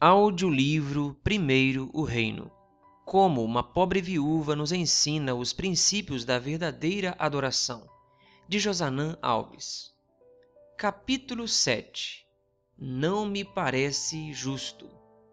Audiolivro Primeiro o Reino. Como uma pobre viúva nos ensina os princípios da verdadeira adoração. De Josanã Alves. Capítulo 7. Não me parece justo.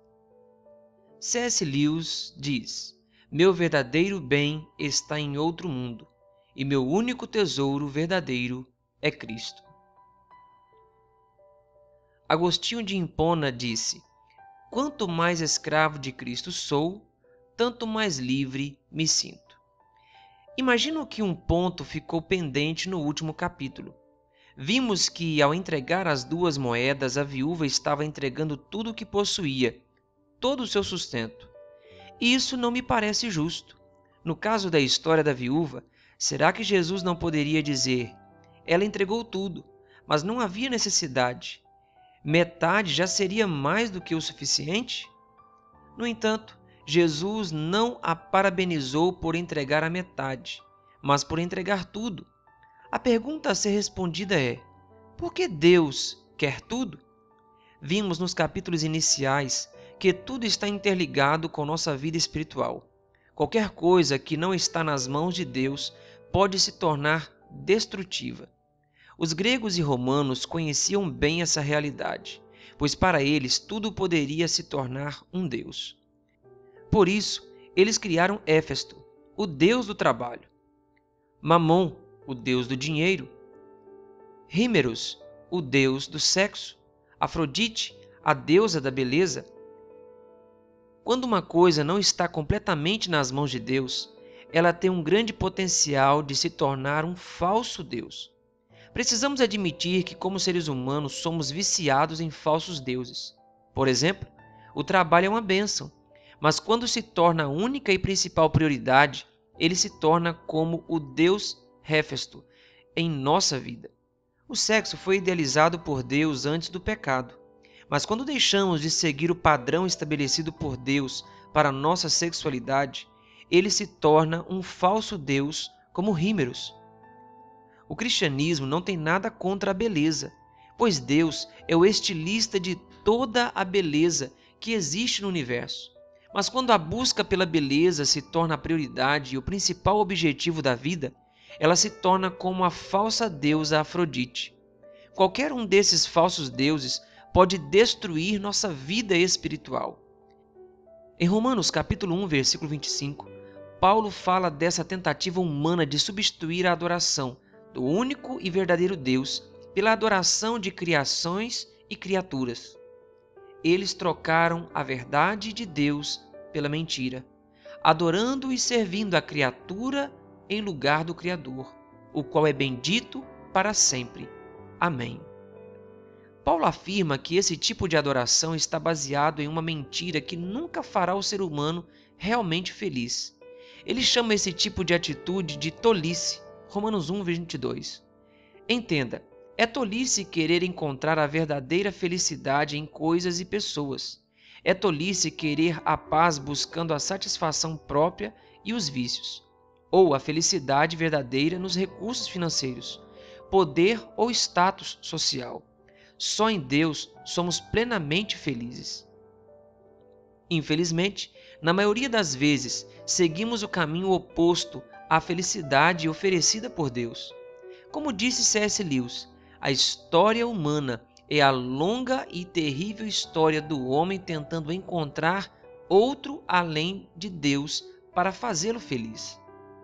C.S. Lewis diz: meu verdadeiro bem está em outro mundo, e meu único tesouro verdadeiro é Cristo. Agostinho de Hipona disse: quanto mais escravo de Cristo sou, tanto mais livre me sinto. Imagino que um ponto ficou pendente no último capítulo. Vimos que, ao entregar as 2 moedas, a viúva estava entregando tudo o que possuía, todo o seu sustento. E isso não me parece justo. No caso da história da viúva, será que Jesus não poderia dizer: ela entregou tudo, mas não havia necessidade? Metade já seria mais do que o suficiente? No entanto, Jesus não a parabenizou por entregar a metade, mas por entregar tudo. A pergunta a ser respondida é: por que Deus quer tudo? Vimos nos capítulos iniciais que tudo está interligado com nossa vida espiritual. Qualquer coisa que não está nas mãos de Deus pode se tornar destrutiva. Os gregos e romanos conheciam bem essa realidade, pois para eles tudo poderia se tornar um deus. Por isso, eles criaram Éfesto, o deus do trabalho; Mamon, o deus do dinheiro; Hímeros, o deus do sexo; Afrodite, a deusa da beleza. Quando uma coisa não está completamente nas mãos de Deus, ela tem um grande potencial de se tornar um falso deus. Precisamos admitir que, como seres humanos, somos viciados em falsos deuses. Por exemplo, o trabalho é uma bênção, mas quando se torna a única e principal prioridade, ele se torna como o Deus Héfesto em nossa vida. O sexo foi idealizado por Deus antes do pecado, mas quando deixamos de seguir o padrão estabelecido por Deus para a nossa sexualidade, ele se torna um falso Deus como Hímeros. O cristianismo não tem nada contra a beleza, pois Deus é o estilista de toda a beleza que existe no universo. Mas quando a busca pela beleza se torna a prioridade e o principal objetivo da vida, ela se torna como a falsa deusa Afrodite. Qualquer um desses falsos deuses pode destruir nossa vida espiritual. Em Romanos capítulo 1, versículo 25, Paulo fala dessa tentativa humana de substituir a adoração do único e verdadeiro Deus pela adoração de criações e criaturas. Eles trocaram a verdade de Deus pela mentira, adorando e servindo a criatura em lugar do Criador, o qual é bendito para sempre. Amém. Paulo afirma que esse tipo de adoração está baseado em uma mentira que nunca fará o ser humano realmente feliz. Ele chama esse tipo de atitude de tolice. Romanos 1, 22. Entenda, é tolice querer encontrar a verdadeira felicidade em coisas e pessoas. É tolice querer a paz buscando a satisfação própria e os vícios, ou a felicidade verdadeira nos recursos financeiros, poder ou status social. Só em Deus somos plenamente felizes. Infelizmente, na maioria das vezes, seguimos o caminho oposto à felicidade oferecida por Deus. Como disse C.S. Lewis, a história humana é a longa e terrível história do homem tentando encontrar outro além de Deus para fazê-lo feliz.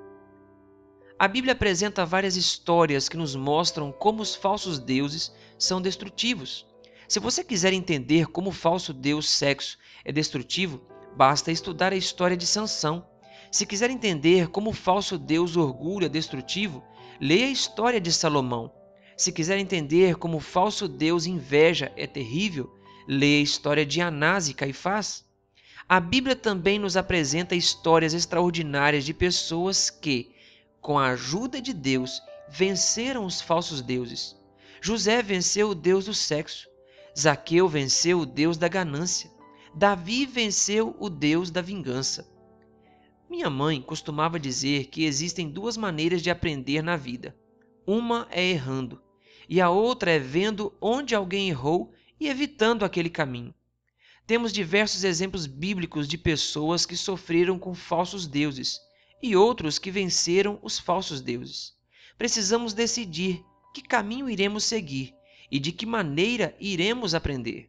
A Bíblia apresenta várias histórias que nos mostram como os falsos deuses são destrutivos. Se você quiser entender como o falso deus sexo é destrutivo, basta estudar a história de Sansão. Se quiser entender como o falso deus orgulho é destrutivo, leia a história de Salomão. Se quiser entender como o falso deus inveja é terrível, leia a história de Anás e Caifás. A Bíblia também nos apresenta histórias extraordinárias de pessoas que, com a ajuda de Deus, venceram os falsos deuses. José venceu o deus do sexo. Zaqueu venceu o deus da ganância. Davi venceu o deus da vingança. Minha mãe costumava dizer que existem 2 maneiras de aprender na vida. Uma é errando, e a outra é vendo onde alguém errou e evitando aquele caminho. Temos diversos exemplos bíblicos de pessoas que sofreram com falsos deuses e outros que venceram os falsos deuses. Precisamos decidir que caminho iremos seguir e de que maneira iremos aprender.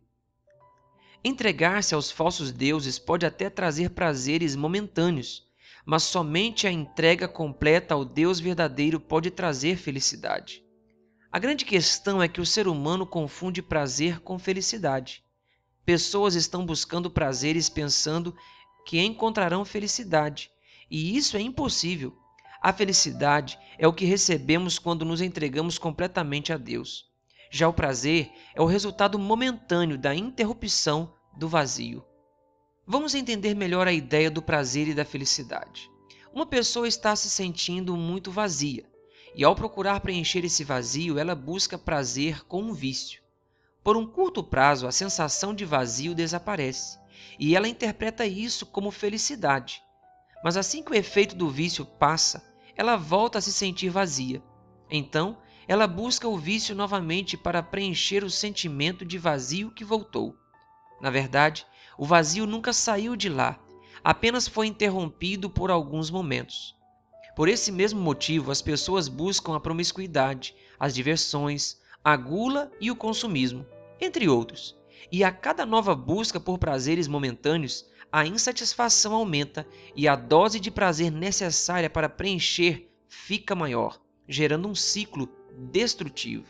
Entregar-se aos falsos deuses pode até trazer prazeres momentâneos, mas somente a entrega completa ao Deus verdadeiro pode trazer felicidade. A grande questão é que o ser humano confunde prazer com felicidade. Pessoas estão buscando prazeres pensando que encontrarão felicidade, e isso é impossível. A felicidade é o que recebemos quando nos entregamos completamente a Deus. Já o prazer é o resultado momentâneo da interrupção do vazio. Vamos entender melhor a ideia do prazer e da felicidade. Uma pessoa está se sentindo muito vazia, e ao procurar preencher esse vazio, ela busca prazer com um vício. Por um curto prazo, a sensação de vazio desaparece, e ela interpreta isso como felicidade. Mas assim que o efeito do vício passa, ela volta a se sentir vazia. Então, ela busca o vício novamente para preencher o sentimento de vazio que voltou. Na verdade, o vazio nunca saiu de lá, apenas foi interrompido por alguns momentos. Por esse mesmo motivo, as pessoas buscam a promiscuidade, as diversões, a gula e o consumismo, entre outros. E a cada nova busca por prazeres momentâneos, a insatisfação aumenta e a dose de prazer necessária para preencher fica maior, gerando um ciclo destrutivo.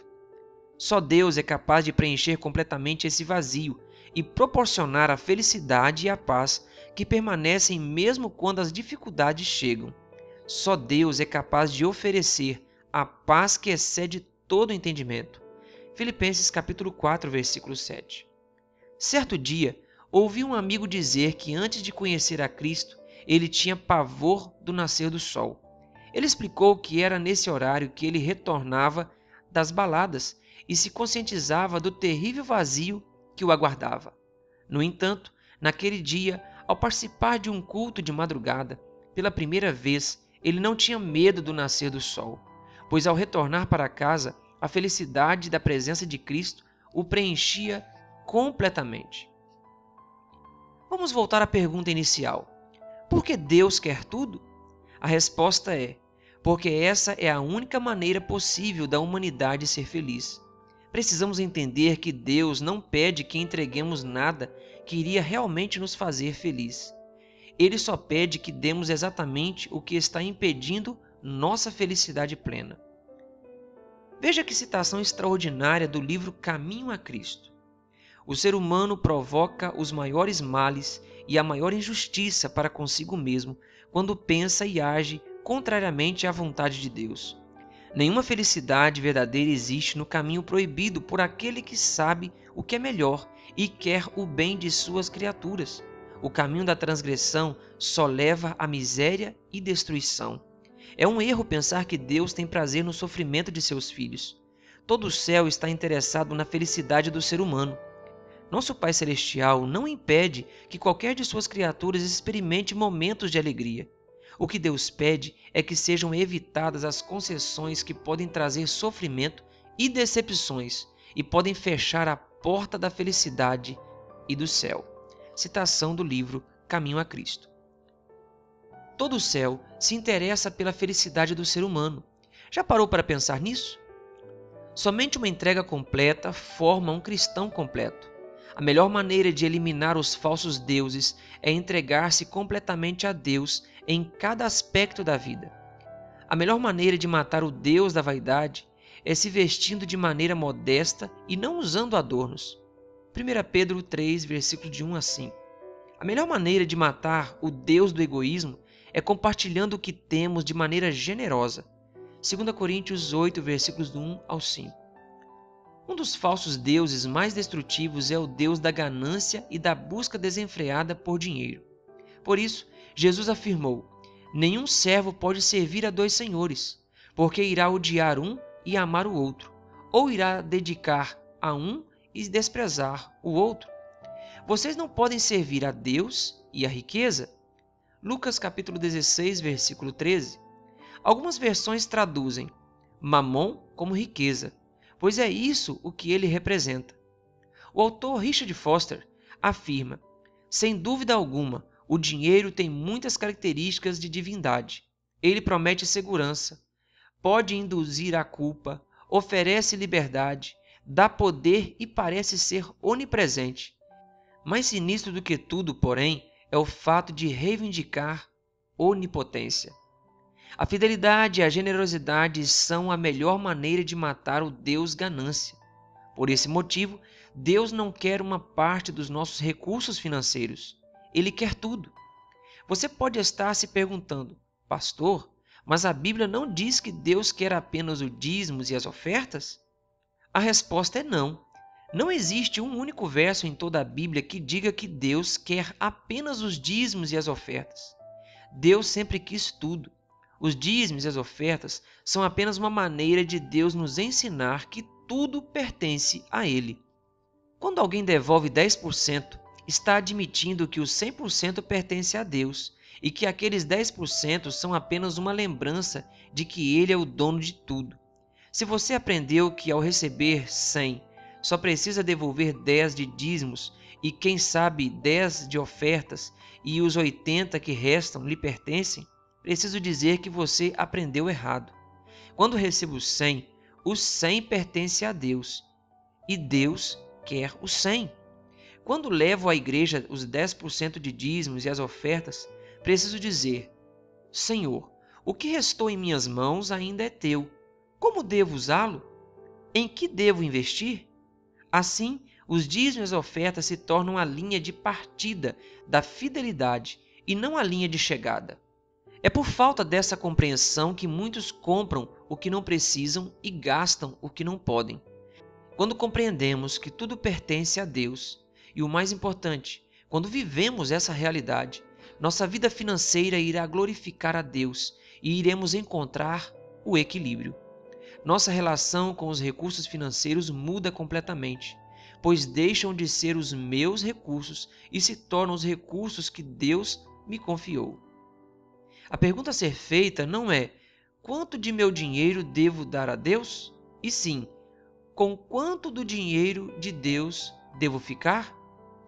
Só Deus é capaz de preencher completamente esse vazio e proporcionar a felicidade e a paz que permanecem mesmo quando as dificuldades chegam. Só Deus é capaz de oferecer a paz que excede todo entendimento. Filipenses capítulo 4, versículo 7. Certo dia, ouvi um amigo dizer que antes de conhecer a Cristo, ele tinha pavor do nascer do sol. Ele explicou que era nesse horário que ele retornava das baladas e se conscientizava do terrível vazio que o aguardava. No entanto, naquele dia, ao participar de um culto de madrugada, pela primeira vez, ele não tinha medo do nascer do sol, pois ao retornar para casa, a felicidade da presença de Cristo o preenchia completamente. Vamos voltar à pergunta inicial. Por que Deus quer tudo? A resposta é: porque essa é a única maneira possível da humanidade ser feliz. Precisamos entender que Deus não pede que entreguemos nada que iria realmente nos fazer feliz. Ele só pede que demos exatamente o que está impedindo nossa felicidade plena. Veja que citação extraordinária do livro Caminho a Cristo. O ser humano provoca os maiores males e a maior injustiça para consigo mesmo quando pensa e age contrariamente à vontade de Deus. Nenhuma felicidade verdadeira existe no caminho proibido por aquele que sabe o que é melhor e quer o bem de suas criaturas. O caminho da transgressão só leva à miséria e destruição. É um erro pensar que Deus tem prazer no sofrimento de seus filhos. Todo o céu está interessado na felicidade do ser humano. Nosso Pai Celestial não impede que qualquer de suas criaturas experimente momentos de alegria. O que Deus pede é que sejam evitadas as concessões que podem trazer sofrimento e decepções e podem fechar a porta da felicidade e do céu. Citação do livro Caminho a Cristo. Todo o céu se interessa pela felicidade do ser humano. Já parou para pensar nisso? Somente uma entrega completa forma um cristão completo. A melhor maneira de eliminar os falsos deuses é entregar-se completamente a Deus em cada aspecto da vida. A melhor maneira de matar o Deus da vaidade é se vestindo de maneira modesta e não usando adornos. 1 Pedro 3, versículos de 1 a 5. A melhor maneira de matar o Deus do egoísmo é compartilhando o que temos de maneira generosa. 2 Coríntios 8, versículos do 1 ao 5. Um dos falsos deuses mais destrutivos é o Deus da ganância e da busca desenfreada por dinheiro. Por isso, Jesus afirmou: nenhum servo pode servir a dois senhores, porque irá odiar um e amar o outro, ou irá dedicar a um e desprezar o outro. Vocês não podem servir a Deus e a riqueza. Lucas capítulo 16, versículo 13. Algumas versões traduzem mamon como riqueza, pois é isso o que ele representa. O autor Richard Foster afirma: sem dúvida alguma, o dinheiro tem muitas características de divindade. Ele promete segurança, pode induzir à culpa, oferece liberdade, dá poder e parece ser onipresente. Mais sinistro do que tudo, porém, é o fato de reivindicar onipotência. A fidelidade e a generosidade são a melhor maneira de matar o Deus ganância. Por esse motivo, Deus não quer uma parte dos nossos recursos financeiros. Ele quer tudo. Você pode estar se perguntando: pastor, mas a Bíblia não diz que Deus quer apenas os dízimos e as ofertas? A resposta é não. Não existe um único verso em toda a Bíblia que diga que Deus quer apenas os dízimos e as ofertas. Deus sempre quis tudo. Os dízimos e as ofertas são apenas uma maneira de Deus nos ensinar que tudo pertence a Ele. Quando alguém devolve 10%, está admitindo que os 100% pertence a Deus e que aqueles 10% são apenas uma lembrança de que Ele é o dono de tudo. Se você aprendeu que ao receber 100, só precisa devolver 10 de dízimos e quem sabe 10 de ofertas e os 80 que restam lhe pertencem, preciso dizer que você aprendeu errado. Quando recebo 100, os 100 pertence a Deus e Deus quer os 100. Quando levo à igreja os 10% de dízimos e as ofertas, preciso dizer: Senhor, o que restou em minhas mãos ainda é teu. Como devo usá-lo? Em que devo investir? Assim, os dízimos e as ofertas se tornam a linha de partida da fidelidade e não a linha de chegada. É por falta dessa compreensão que muitos compram o que não precisam e gastam o que não podem. Quando compreendemos que tudo pertence a Deus, e o mais importante, quando vivemos essa realidade, nossa vida financeira irá glorificar a Deus e iremos encontrar o equilíbrio. Nossa relação com os recursos financeiros muda completamente, pois deixam de ser os meus recursos e se tornam os recursos que Deus me confiou. A pergunta a ser feita não é: quanto de meu dinheiro devo dar a Deus? E sim, com quanto do dinheiro de Deus devo ficar?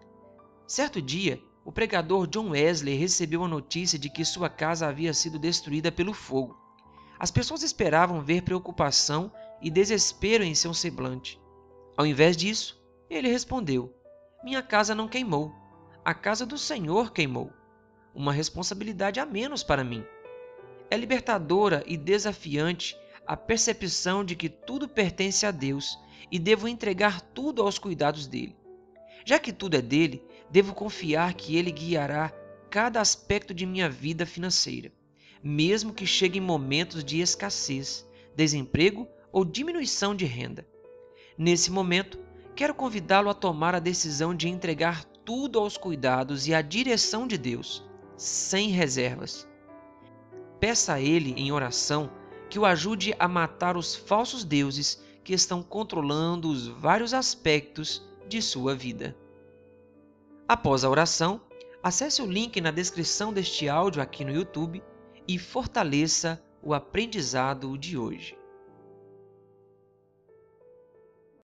Certo dia, o pregador John Wesley recebeu a notícia de que sua casa havia sido destruída pelo fogo. As pessoas esperavam ver preocupação e desespero em seu semblante. Ao invés disso, ele respondeu: minha casa não queimou, a casa do Senhor queimou. Uma responsabilidade a menos para mim. É libertadora e desafiante a percepção de que tudo pertence a Deus e devo entregar tudo aos cuidados dele. Já que tudo é dele, devo confiar que ele guiará cada aspecto de minha vida financeira, mesmo que cheguem momentos de escassez, desemprego ou diminuição de renda. Nesse momento, quero convidá-lo a tomar a decisão de entregar tudo aos cuidados e à direção de Deus, sem reservas. Peça a Ele em oração que o ajude a matar os falsos deuses que estão controlando os vários aspectos de sua vida. Após a oração, acesse o link na descrição deste áudio aqui no YouTube e fortaleça o aprendizado de hoje.